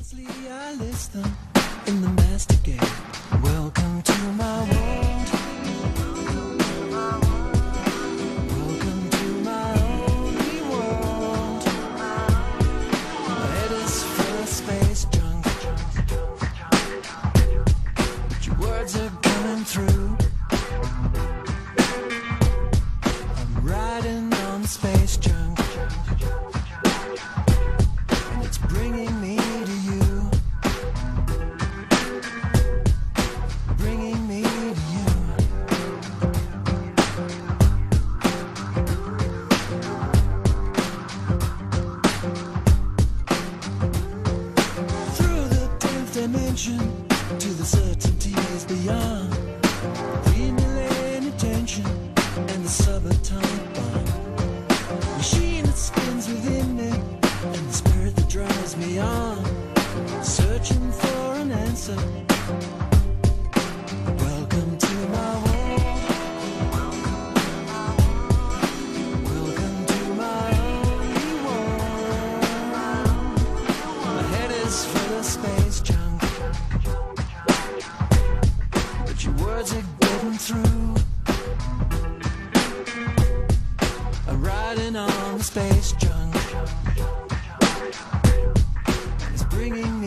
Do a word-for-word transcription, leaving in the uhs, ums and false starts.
Wisely I list them in the master game. Welcome to my world. Welcome to my only world. My head is full of space junk, but your words are coming through. I'm riding on space junk, and it's bringing me to you. Bringing me to you. Through the tenth dimension to the certainties beyond, the millennium attention and the subatomic bomb. Machine that spins within me and the spirit that drives me on, searching for an answer. Welcome to my world. Welcome to my only world. My head is full of space junk, but your words are getting through. I'm riding on the space junk, it's bringing me